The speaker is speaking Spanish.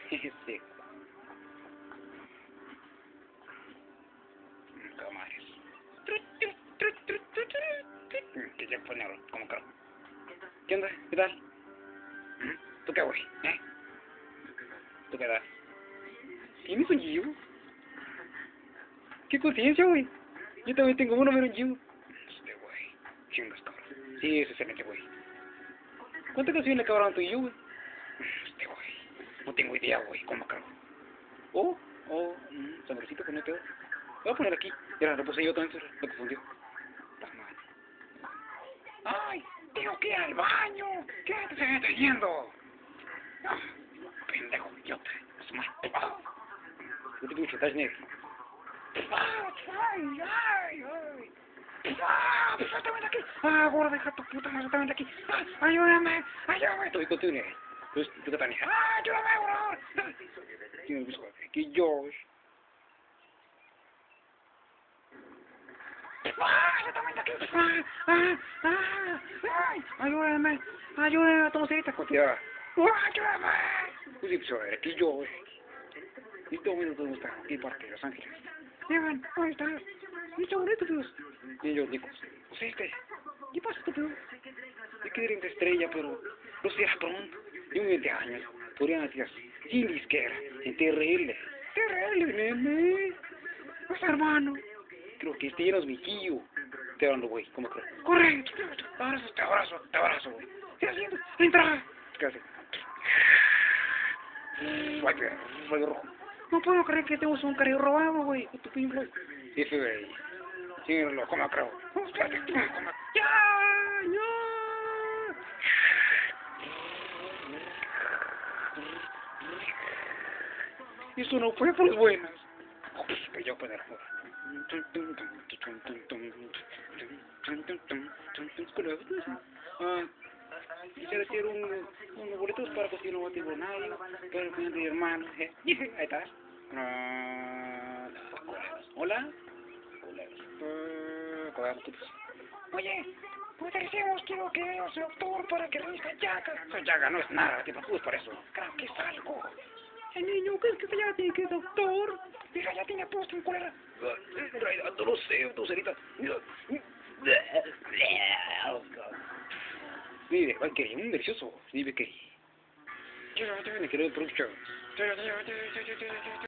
Sí. Camares. Que ya ponerlo, como caro. ¿Qué onda? ¿Qué tal? ¿Tú qué, güey? ¿Tú qué tal? ¿Tienes un Gio? ¿Qué coincidencia, güey? Yo también tengo uno, pero un Gio. Este, güey. Chingas, cabrón. Sí, es excelente, güey. ¿Cuántas canciones le acabaron a tu Gio, güey? Este, güey. No tengo idea, güey. ¿Cómo acabo? Sabrosito con este. Lo voy a poner aquí. Ya lo puse yo también, se me confundió. La madre. ¡Ay! ¡Tengo que ir al baño! ¿Qué te estás deteniendo? No, pendejo, idiota. Es más. Yo te pido que estás negro. ¡Ay, ay, ay! ¡Ah! ¡Pues suéltame de aquí! ¡Ah, gorda, deja tu puta madre, suéltame de aquí! ¡Ah, ayúdame! ¡Ayúdame! Estoy contigo, tú qué tal, ¡ah, ayúdame, bro! Tiene que yo. ¡Ah, suéltame de aquí! ¡Ay! ¡Ayúdame! ¡Ayúdame! ¡Toma cerita, cotia! ¡Ayúdame! Pues sí, pues aquí yo. Y todo el mundo está aquí parte de Los Ángeles. Llevan, ahí está. Y está bonito, Dios. Y yo digo, pues ¿qué pasa, estúpido? Yo quería ir de estrella, pero no será pronto. De un 20 años. Podrían decir así, sin disquera, en TRL. TRL, nene. Pues hermano. Creo que este ya no es mi tío. Te hablando, güey, ¿cómo creo? ¡Corre! Te abrazo, güey. ¿Qué estás haciendo? ¡Entra! ¿Qué hace? Ay, rojo. No puedo creer que tenemos un carril robado, güey. Tu pinche. Sí, güey. Sí, ¿cómo creo? ¡Ya! ¡Ya! Eso no fue por las buenas. Que yo puedo jugar. Quisiera hacer unos boletos para cocinar un matrimonio, para el final de mi hermano. Ahí está. Hola. Oye, pues te decimos quiero que veas al doctor para que revise llaga. Esa llaga no es nada, te preocupes por eso. Claro que es algo. El niño, ¿qué es que se llama? ¿Qué doctor? Mira, ya tiene puesto en cólera. En realidad, no lo sé, tu cerita. Mire, va a querer un delicioso. Vive que. Yo te voy a querer el producto.